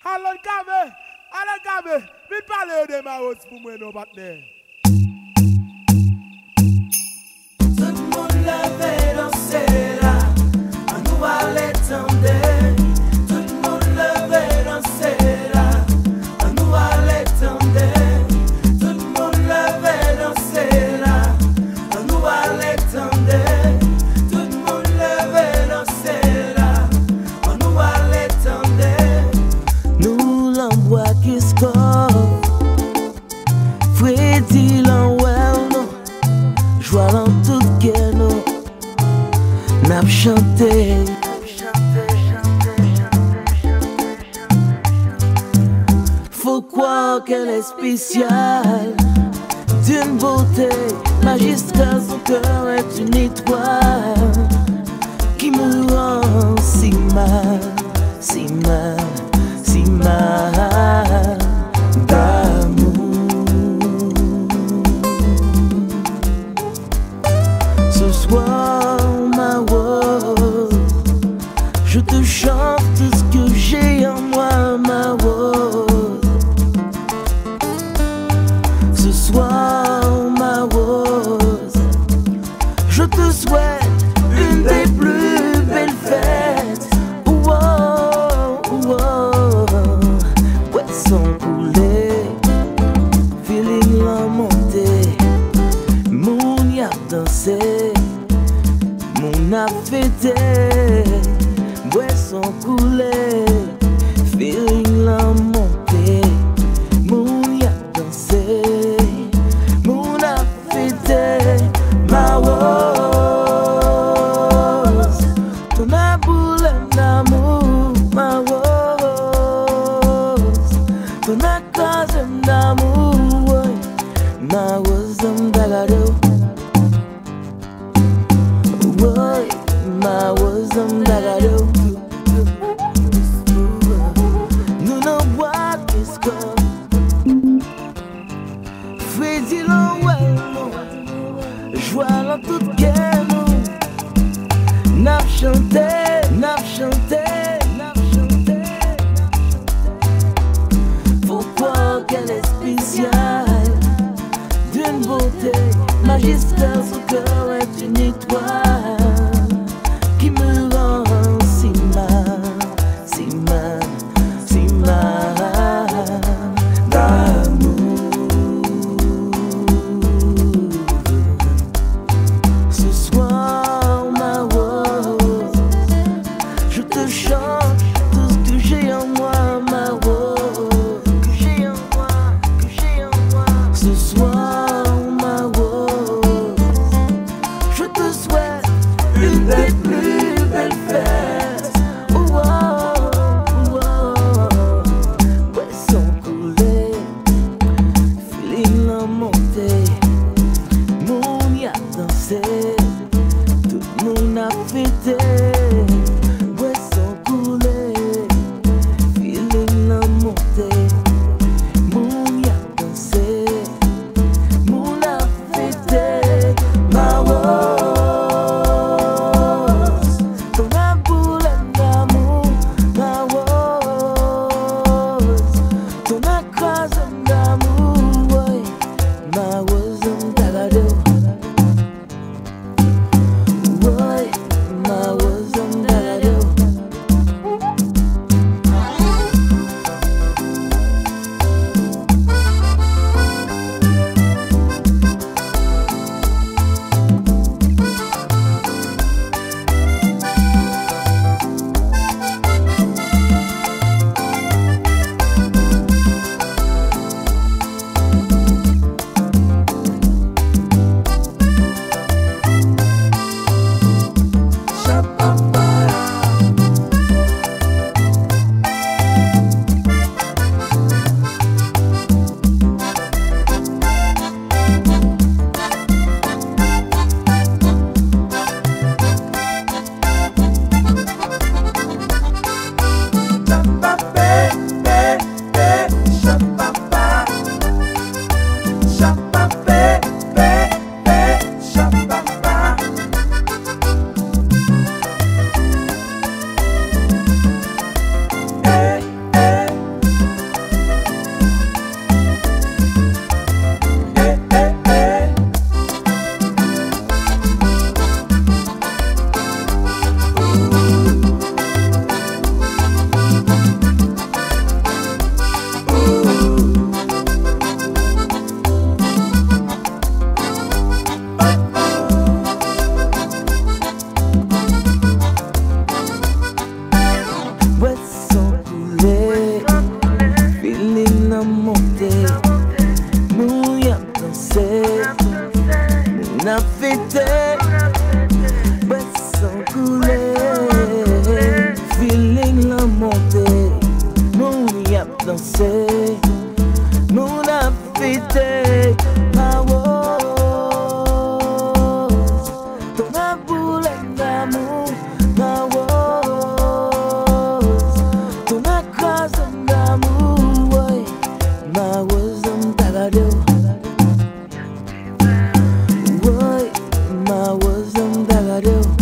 Allons gavé, vite parler de ma route pour moi, non, partenaire. Tout le monde levé danser là, on nous va l'étendre. Tout le monde levé danser là, on nous va l'étendre. Tout le monde levé danser là, on nous va l'étendre. Tout le monde levé danser là, on nous va l'étendre. Nous l'envoie qui score, Freddy l'envoie non, joie dans tout guerre non, n'a chanté. Faut croire qu'elle est spéciale, d'une beauté magistrale, son cœur est une étoile qui me rend si mal, si mal, si mal d'amour. Ce soir, ma rose, je te chante tout ce que j'ai en moi, ma rose. Ce soir, ma rose, je te souhaite une des plus belles fêtes. Poisson coulé, feeling la montée, mon y a dansé, mon a fêté. Poisson coulé, feeling la montée, mon y a dansé, mon a fêté. Ma rose, ton aboule d'amour, ma rose, ton accord d'amour, ma rose d'agado, ma rose d'agado. Nous n'en voit qu'est-ce qu'on Freddy l'envoie, joie dans toute guerre, n'a chanté, n'a chanté, n'a chanté. Faut croire qu'elle est spéciale, d'une beauté magistrale, son cœur est une étoile qui me rend si mal, si mal, si mal d'amour. Ce soir, ma rose, je te chante tout ce que j'ai en moi, ma rose, que j'ai en moi, que j'ai en moi. Ce soir, ma rose, je te souhaite une des plus belles fêtes. Poisson coulé, feeling la montée, mon y a dansé, tout le monde a fêté. Poisson coulé. troubadours.